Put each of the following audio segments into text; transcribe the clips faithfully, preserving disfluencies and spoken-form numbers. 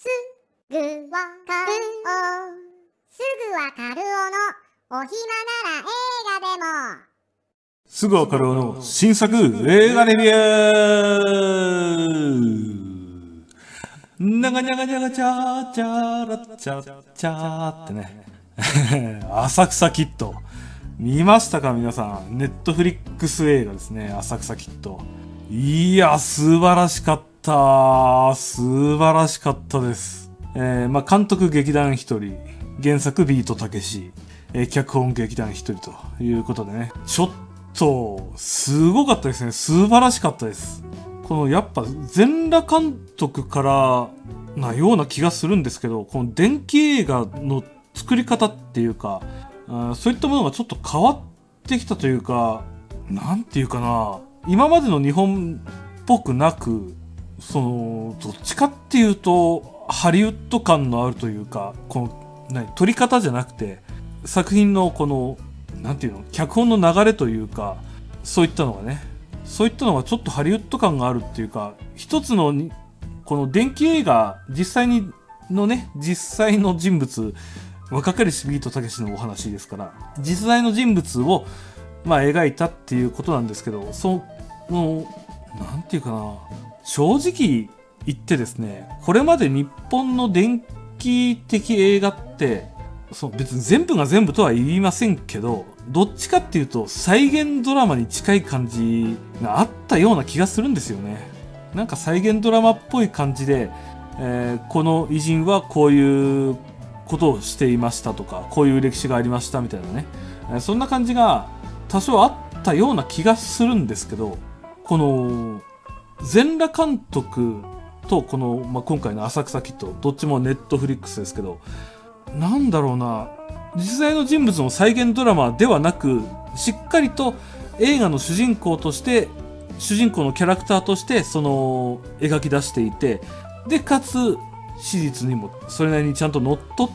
すぐわかるおすぐわかるおのお暇なら映画でもすぐわかるおの新作映画レビュー。ながにゃがにゃがちゃーちゃーらちゃちゃーってね浅草キッド見ましたか皆さん。ネットフリックス映画ですね、浅草キッド。いや素晴らしかった、素晴らしかったです。えー、まあ監督劇団一人、原作ビートたけし、えー、脚本劇団一人ということでね、ちょっとすごかったですね。素晴らしかったです。このやっぱ全裸監督からなような気がするんですけど、この電気映画の作り方っていうか、あそういったものがちょっと変わってきたというか、なんていうかな、今までの日本っぽくなく、そのどっちかっていうとハリウッド感のあるというか、この何撮り方じゃなくて作品のこのなんていうの、脚本の流れというか、そういったのがね、そういったのがちょっとハリウッド感があるっていうか、一つのこの電気映画実際にのね、実際の人物、若かりしビートたけしのお話ですから、実在の人物をまあ描いたっていうことなんですけど、そのなんていうかな、正直言ってですね、これまで日本の電気的映画ってそう別に全部が全部とは言いませんけど、どっちかっていうと再現ドラマに近い感じがあったような気がするんですよね。なんか再現ドラマっぽい感じで、えー、この偉人はこういうことをしていましたとか、こういう歴史がありましたみたいなね、えー、そんな感じが多少あったような気がするんですけど、この全裸監督とこの、まあ、今回の浅草キッド、どっちもネットフリックスですけど、なんだろうな、実在の人物の再現ドラマではなく、しっかりと映画の主人公として主人公のキャラクターとしてその描き出していて、でかつ史実にもそれなりにちゃんとのっとって、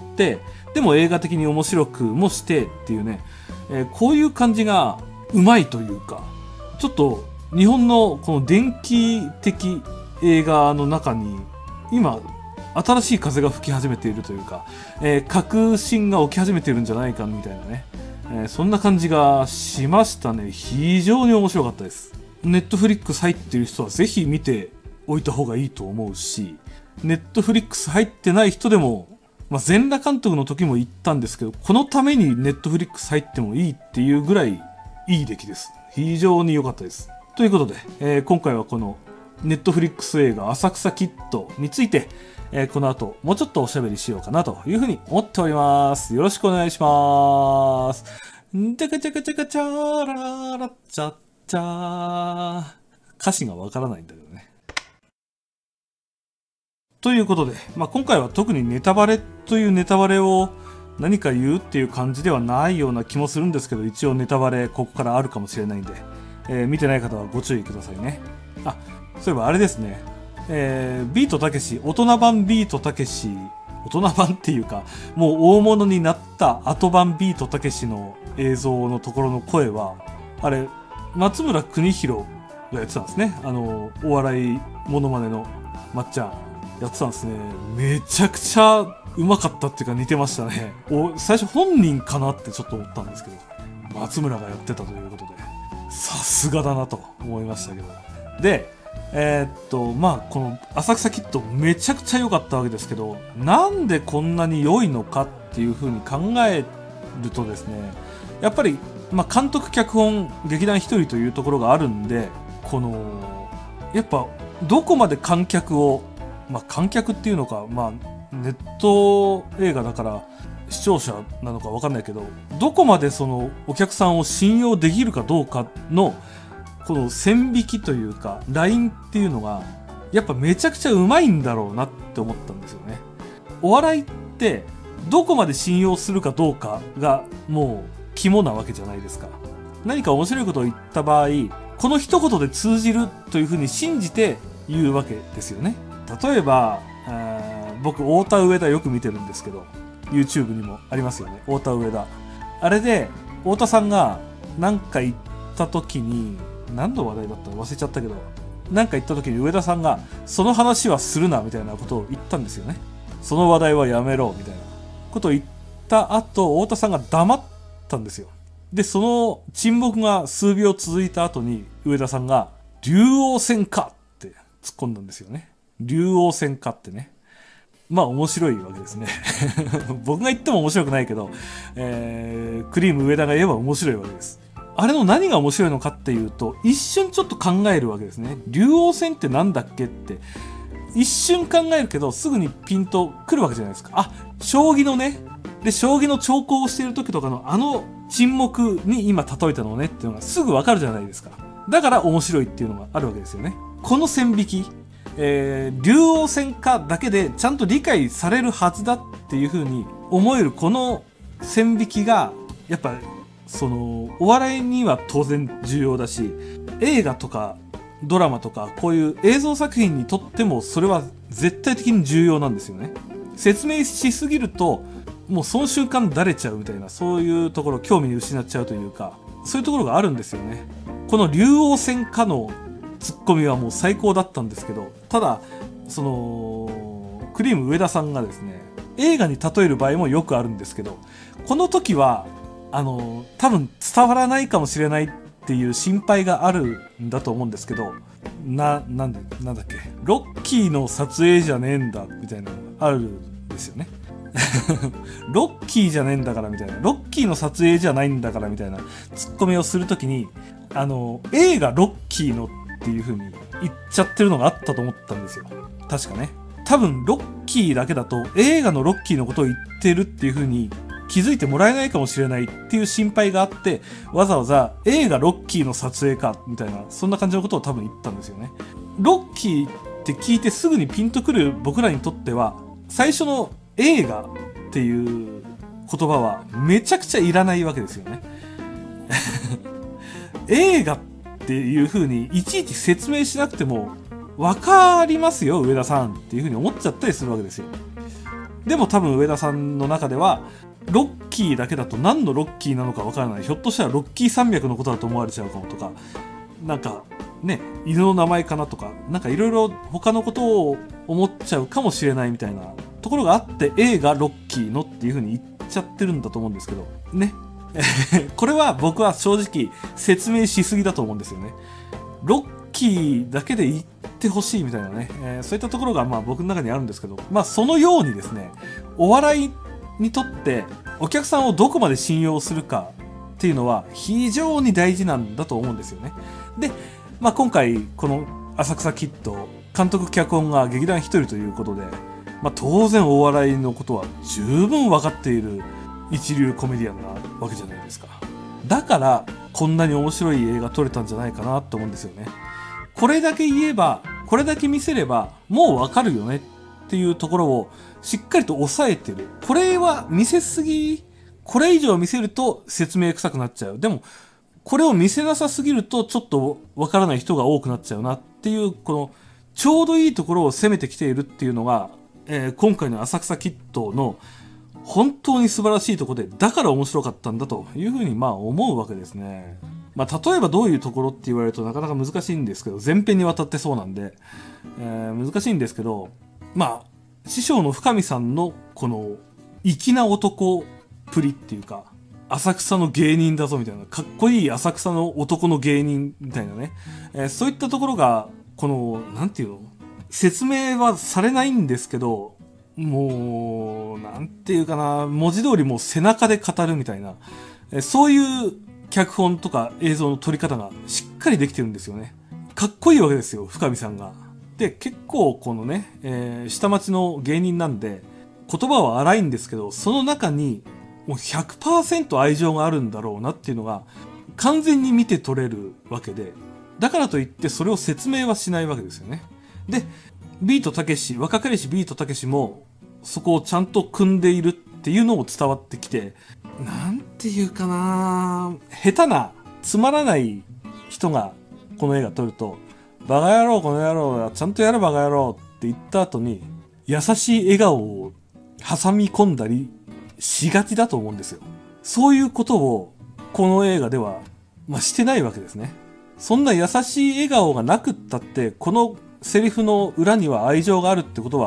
でも映画的に面白くもしてっていうね、えー、こういう感じがうまいというか、ちょっと日本のこの電気的映画の中に今新しい風が吹き始めているというか、えー、革新が起き始めているんじゃないかみたいなね、えー、そんな感じがしましたね。非常に面白かったです。ネットフリックス入っている人はぜひ見ておいた方がいいと思うし、ネットフリックス入ってない人でも、まあ、全裸監督の時も言ったんですけど、このためにネットフリックス入ってもいいっていうぐらいいい出来です。非常に良かったです。ということで、えー、今回はこのネットフリックス映画浅草キッドについて、えー、この後もうちょっとおしゃべりしようかなというふうに思っております。よろしくお願いします。じゃかちゃかちゃかちゃーらーらちゃっちゃー。歌詞がわからないんだけどね。ということで、まあ、今回は特にネタバレというネタバレを何か言うっていう感じではないような気もするんですけど、一応ネタバレここからあるかもしれないんで、えー、見てない方はご注意くださいね。あ、そういえばあれですね、えー、ビートたけし、大人版ビートたけし、大人版っていうか、もう大物になった後版ビートたけしの映像のところの声は、あれ、松村邦洋がやってたんですね。あの、お笑いモノマネのまっちゃんやってたんですね。めちゃくちゃうまかったっていうか似てましたね。お、最初本人かなってちょっと思ったんですけど、松村がやってたということで、さすがだなと思いましたけど。で、えー、っと、まあ、この浅草キッドめちゃくちゃ良かったわけですけど、なんでこんなに良いのかっていう風に考えるとですね、やっぱり、まあ、監督、脚本、劇団一人というところがあるんで、この、やっぱ、どこまで観客を、まあ、観客っていうのか、まあ、ネット映画だから視聴者なのか分かんないけど、どこまでそのお客さんを信用できるかどうかのこの線引きというかラインっていうのがやっぱめちゃくちゃうまいんだろうなって思ったんですよね。お笑いってどこまで信用するかどうかがもう肝なわけじゃないですか。何か面白いことを言った場合、この一言で通じるというふうに信じて言うわけですよね。例えば、僕太田上田よく見てるんですけど、 YouTube にもありますよね、太田上田。あれで太田さんが何か言った時に、何の話題だったの忘れちゃったけど、何か言った時に上田さんがその話はするなみたいなことを言ったんですよね。 その話題はやめろみたいなことを言った後、太田さんが黙ったんですよ。で、その沈黙が数秒続いた後に上田さんが竜王戦かって突っ込んだんですよね。竜王戦かってね。まあ面白いわけですね。僕が言っても面白くないけど、えー、クリーム上田が言えば面白いわけです。あれの何が面白いのかっていうと、一瞬ちょっと考えるわけですね。竜王戦ってなんだっけって。一瞬考えるけど、すぐにピンと来るわけじゃないですか。あ、将棋のね。で、将棋の長考をしている時とかのあの沈黙に今例えたのねっていうのがすぐわかるじゃないですか。だから面白いっていうのがあるわけですよね。この線引き。えー、竜王戦かだけでちゃんと理解されるはずだっていう風に思えるこの線引きがやっぱそのお笑いには当然重要だし、映画とかドラマとかこういう映像作品にとってもそれは絶対的に重要なんですよね。説明しすぎるともうその瞬間だれちゃうみたいな、そういうところ興味失っちゃうというか、そういうところがあるんですよね。この竜王戦かのツッコミはもう最高だったんですけど、ただそのクリーム上田さんがですね、映画に例える場合もよくあるんですけど、この時はあの多分伝わらないかもしれないっていう心配があるんだと思うんですけど、な、なんで、なんだっけ、ロッキーの撮影じゃねえんだみたいなのがあるんですよね。ロッキーじゃねえんだからみたいな、ロッキーの撮影じゃないんだからみたいなツッコミをするときに、あの映画ロッキーのっていう風に言っちゃってるのがあったと思ったんですよ。確かね。多分ロッキーだけだと映画のロッキーのことを言ってるっていう風に気づいてもらえないかもしれないっていう心配があって、わざわざ映画ロッキーの撮影かみたいな、そんな感じのことを多分言ったんですよね。ロッキーって聞いてすぐにピンとくる僕らにとっては、最初の映画っていう言葉はめちゃくちゃいらないわけですよね。映画っていう風にいちいち説明しなくても分かりますよ上田さんっていう風に思っちゃったりするわけですよ。でも多分上田さんの中ではロッキーだけだと何のロッキーなのか分からない、ひょっとしたらロッキー山脈のことだと思われちゃうかもとか、なんかね、犬の名前かなとか、なんかいろいろ他のことを思っちゃうかもしれないみたいなところがあって、映画ロッキーのっていう風に言っちゃってるんだと思うんですけどね。これは僕は正直説明しすぎだと思うんですよね。ロッキーだけで言ってほしいみたいなね、えー、そういったところがまあ僕の中にあるんですけど、まあそのようにですね、お笑いにとってお客さんをどこまで信用するかっていうのは非常に大事なんだと思うんですよね。で、まあ今回この浅草キッド監督脚本が劇団ひとりということで、まあ当然お笑いのことは十分分かっている一流コメディアンなわけじゃないですか。だからこんなに面白い映画撮れたんじゃないかなと思うんですよね。これだけ言えば、これだけ見せればもうわかるよねっていうところをしっかりと抑えてる。これは見せすぎ、これ以上見せると説明臭くなっちゃう。でもこれを見せなさすぎるとちょっとわからない人が多くなっちゃうなっていう、このちょうどいいところを攻めてきているっていうのが、えー、今回の浅草キッドの本当に素晴らしいところで、だから面白かったんだというふうにまあ思うわけですね。まあ例えばどういうところって言われるとなかなか難しいんですけど、前編にわたってそうなんで、えー、難しいんですけど、まあ師匠の深見さんのこの粋な男っぷりっていうか、浅草の芸人だぞみたいな、かっこいい浅草の男の芸人みたいなね、えー、そういったところがこのなんていうの、説明はされないんですけど、もうなんていうかな、文字通りもう背中で語るみたいな、えそういう脚本とか映像の撮り方がしっかりできてるんですよね。かっこいいわけですよ深見さんが。で結構このね、えー、下町の芸人なんで言葉は荒いんですけど、その中にもう ひゃくパーセント 愛情があるんだろうなっていうのが完全に見て取れるわけで、だからといってそれを説明はしないわけですよね。でビートたけし、若かりしビートたけしもそこをちゃんと組んでいるっていうのも伝わってきて、なんていうかな、下手なつまらない人がこの映画撮ると、バカ野郎この野郎ちゃんとやれバカ野郎って言った後に優しい笑顔を挟み込んだりしがちだと思うんですよ。そういうことをこの映画では、まあ、してないわけですね。そんな優しい笑顔がなくったって、このセリフの裏には愛情があるってことは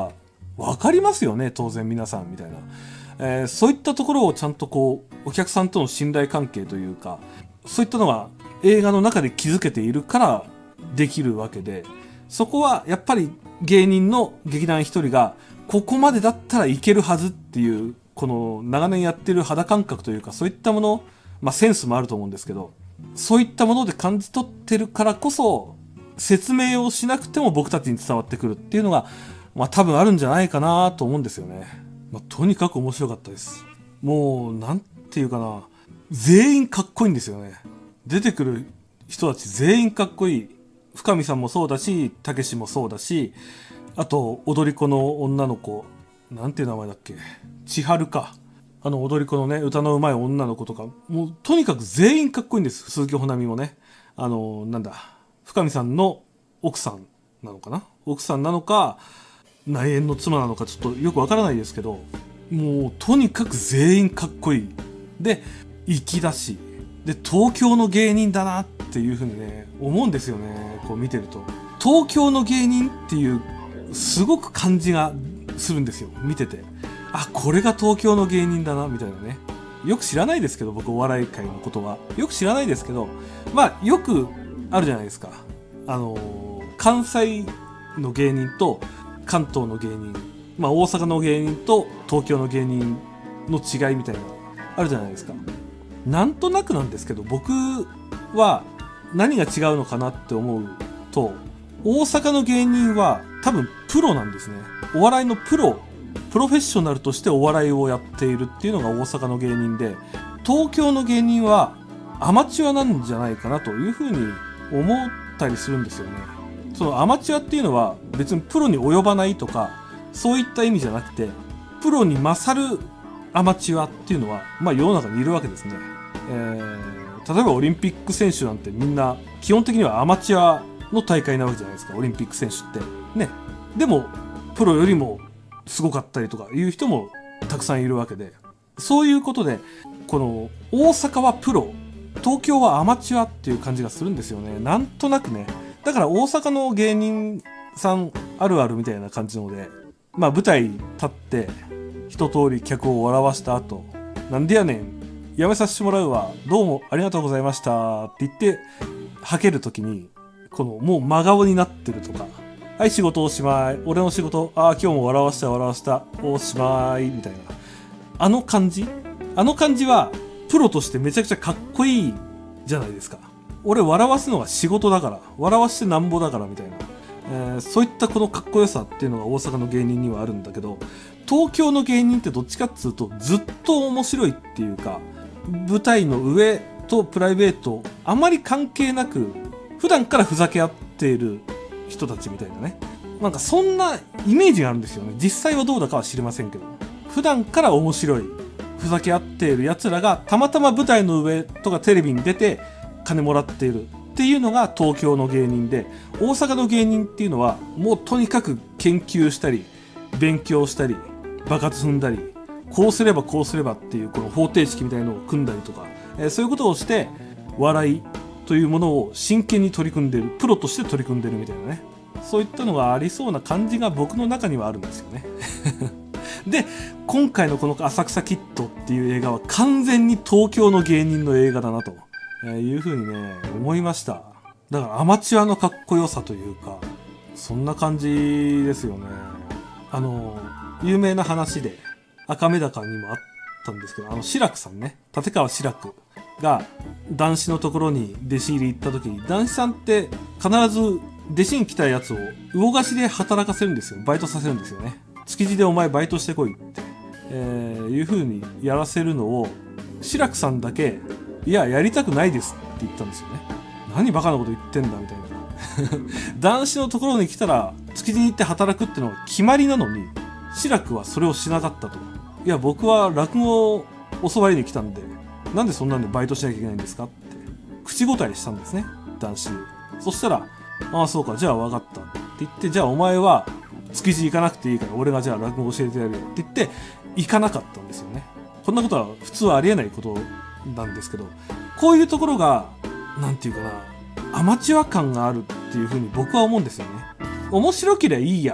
分かりますよね、当然皆さんみたいな、えー、そういったところをちゃんとこうお客さんとの信頼関係というか、そういったのが映画の中で築けているからできるわけで、そこはやっぱり芸人の劇団一人がここまでだったらいけるはずっていう、この長年やってる肌感覚というか、そういったもの、まあセンスもあると思うんですけど、そういったもので感じ取ってるからこそ、説明をしなくても僕たちに伝わってくるっていうのが、まあ多分あるんじゃないかなと思うんですよね。まあとにかく面白かったです。もう、なんていうかな、全員かっこいいんですよね。出てくる人たち全員かっこいい。深見さんもそうだし、たけしもそうだし、あと、踊り子の女の子、なんていう名前だっけ、千春か。あの踊り子のね、歌の上手い女の子とか、もうとにかく全員かっこいいんです。鈴木保奈美もね。あの、なんだ、深見さんの奥さんなのかな、奥さんなのか、内縁の妻なのかちょっとよくわからないですけど、もうとにかく全員かっこいい。で、粋だし、で、東京の芸人だなっていうふうにね、思うんですよね、こう見てると。東京の芸人っていう、すごく感じがするんですよ、見てて。あ、これが東京の芸人だな、みたいなね。よく知らないですけど、僕お笑い界のことは。よく知らないですけど、まあ、よくあるじゃないですか。あのー、関西の芸人と関東の芸人、まあ大阪の芸人と東京の芸人の違いみたいな、あるじゃないですか。なんとなくなんですけど、僕は何が違うのかなって思うと、大阪の芸人は多分プロなんですね。お笑いのプロ、プロフェッショナルとしてお笑いをやっているっていうのが大阪の芸人で、東京の芸人はアマチュアなんじゃないかなというふうに思ったりするんですよね。そのアマチュアっていうのは別にプロに及ばないとか、そういった意味じゃなくて、プロに勝るアマチュアっていうのは、まあ世の中にいるわけですね。えー、例えばオリンピック選手なんてみんな基本的にはアマチュアの大会なわけじゃないですか、オリンピック選手って。ね。でも、プロよりもすごかったりとかいう人もたくさんいるわけで、そういうことで、この大阪はプロ、東京はアマチュアっていう感じがするんですよね。なんとなくね。だから大阪の芸人さんあるあるみたいな感じので、まあ舞台立って一通り客を笑わした後、なんでやねん、やめさせてもらうわ、どうもありがとうございましたって言ってはけるときに、このもう真顔になってるとか、はい、仕事おしまい、俺の仕事、ああ今日も笑わした笑わしたおしまいみたいな、あの感じあの感じはプロとしてめちゃくちゃかっこいいじゃないですか。俺笑わすのが仕事だから、笑わしてなんぼだからみたいな、えー、そういったこのかっこよさっていうのが大阪の芸人にはあるんだけど、東京の芸人ってどっちかっつうとずっと面白いっていうか、舞台の上とプライベートあまり関係なく普段からふざけ合っている人たちみたいなね、なんかそんなイメージがあるんですよね。実際はどうだかは知りませんけど、普段から面白いふざけ合っている奴らがたまたま舞台の上とかテレビに出て金もらっているっていうのが東京の芸人で、大阪の芸人っていうのはもうとにかく研究したり勉強したりバカ踏んだり、こうすればこうすればっていうこの方程式みたいのを組んだりとか、えー、そういうことをして笑いというものを真剣に取り組んでる、プロとして取り組んでるみたいなね、そういったのがありそうな感じが僕の中にはあるんですよね。で、今回のこの浅草キッドっていう映画は完全に東京の芸人の映画だなというふうにね、思いました。だからアマチュアのかっこよさというか、そんな感じですよね。あの、有名な話で赤目高にもあったんですけど、あの、志らくさんね、立川志らくが男子のところに弟子入り行った時に、男子さんって必ず弟子に来たやつを魚河岸で働かせるんですよ。バイトさせるんですよね。築地でお前バイトしてこいって、えー、いう風にやらせるのを志らくさんだけ、いややりたくないですって言ったんですよね。何バカなこと言ってんだみたいな。男子のところに来たら築地に行って働くってのが決まりなのに、志らくはそれをしなかったと。いや僕は落語を教わりに来たんで、なんでそんなんでバイトしなきゃいけないんですかって口答えしたんですね、男子に。そしたら、ああそうか、じゃあ分かったって言って、じゃあお前は築地行かなくていいから俺がじゃあ落語教えてやるよって言って行かなかったんですよね。こんなことは普通はありえないことなんですけど、こういうところがなんていうかな、アマチュア感があるっていうふうに僕は思うんですよね。面白ければいいや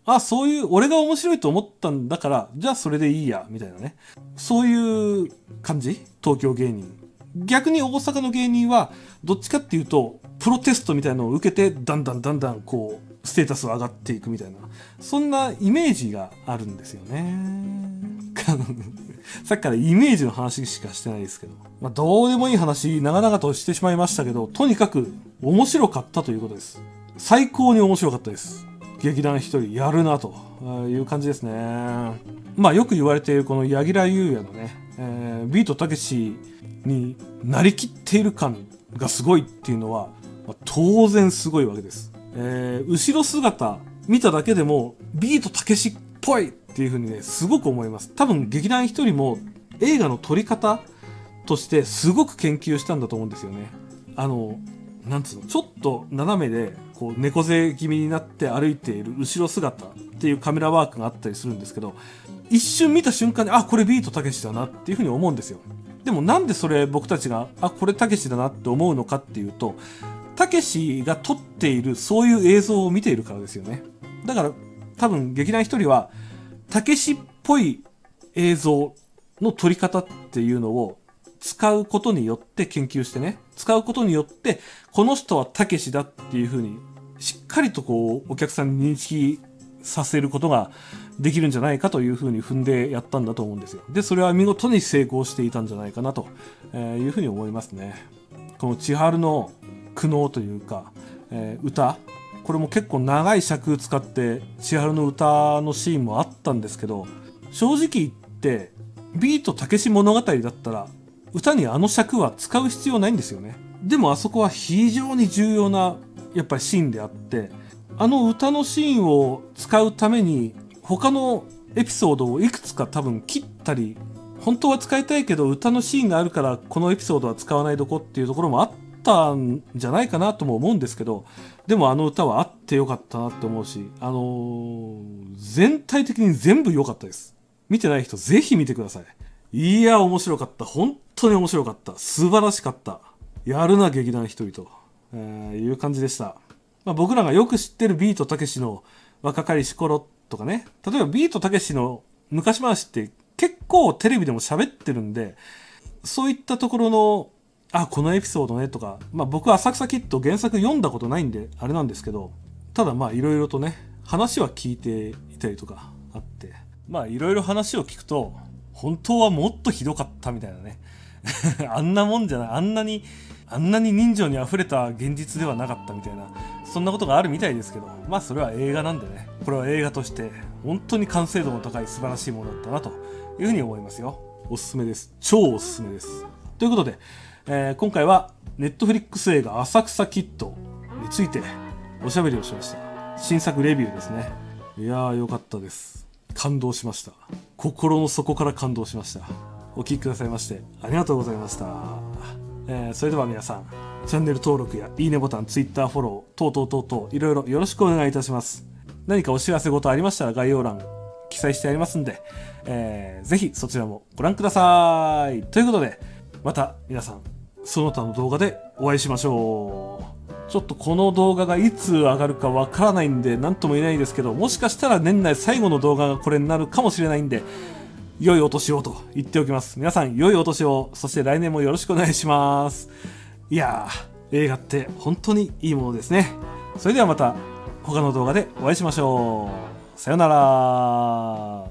あ、そういう、俺が面白いと思ったんだから、じゃあそれでいいや、みたいなね。そういう感じ？東京芸人。逆に大阪の芸人は、どっちかっていうと、プロテストみたいなのを受けて、だんだんだんだん、こう、ステータスが上がっていくみたいな、そんなイメージがあるんですよね。さっきからイメージの話しかしてないですけど。まあ、どうでもいい話、長々としてしまいましたけど、とにかく面白かったということです。最高に面白かったです。劇団一人やるなという感じですね。まあよく言われているこの柳楽優弥のね、えー、ビートたけしになりきっている感がすごいっていうのは、まあ、当然すごいわけです。えー、後ろ姿見ただけでもビートたけしっぽいっていう風にね、すごく思います。多分劇団一人も映画の撮り方としてすごく研究したんだと思うんですよね。あの、なんつうの、ちょっと斜めでこう猫背気味になって歩いている後ろ姿っていうカメラワークがあったりするんですけど、一瞬見た瞬間に、あ、これビートたけしだなっていう風に思うんですよ。でもなんでそれ僕たちが、あ、これたけしだなって思うのかっていうと、たけしが撮っているそういう映像を見ているからですよね。だから多分劇団一人はたけしっぽい映像の撮り方っていうのを使うことによって研究してね、使うことによってこの人はたけしだっていう風にしっかりとこうお客さんに認識させることができるんじゃないかという風に踏んでやったんだと思うんですよ。で、それは見事に成功していたんじゃないかなという風に思いますね。この千春の苦悩というか、えー、歌、これも結構長い尺使って千春の歌のシーンもあったんですけど、正直言ってビートたけし物語だったら歌にあの尺は使う必要ないんですよね。でもあそこは非常に重要なやっぱりシーンであって、あの歌のシーンを使うために他のエピソードをいくつか多分切ったり、本当は使いたいけど歌のシーンがあるからこのエピソードは使わないどこっていうところもあったんじゃないかなとも思うんですけど、でもあの歌はあってよかったなって思うし、あのー、全体的に全部良かったです。見てない人ぜひ見てください。いや面白かった。本当に面白かった。素晴らしかった。やるな劇団一人と、えー、いう感じでした。まあ、僕らがよく知ってるビートたけしの若かりし頃とかね、例えばビートたけしの昔話って結構テレビでも喋ってるんで、そういったところのあ、このエピソードねとか、まあ僕は浅草キッド原作読んだことないんであれなんですけど、ただまあいろいろとね話は聞いていたりとかあって、まあいろいろ話を聞くと本当はもっとひどかったみたいなねあんなもんじゃない、あんなにあんなに人情にあふれた現実ではなかったみたいな、そんなことがあるみたいですけど、まあそれは映画なんでね、これは映画として本当に完成度の高い素晴らしいものだったなというふうに思いますよ。おすすめです。超おすすめです。ということで、えー、今回はネットフリックス映画浅草キッドについておしゃべりをしました。新作レビューですね。いやーよかったです。感動しました。心の底から感動しました。お聞きくださいましてありがとうございました。えー、それでは皆さん、チャンネル登録やいいねボタン、ツイッターフォロー等々等々いろいろよろしくお願いいたします。何かお知らせ事ありましたら概要欄記載してありますんで、えー、ぜひそちらもご覧ください。ということでまた皆さんその他の動画でお会いしましょう。ちょっとこの動画がいつ上がるかわからないんで何とも言えないですけど、もしかしたら年内最後の動画がこれになるかもしれないんで、良いお年をと言っておきます。皆さん良いお年を、そして来年もよろしくお願いします。いやー、映画って本当にいいものですね。それではまた他の動画でお会いしましょう。さよなら。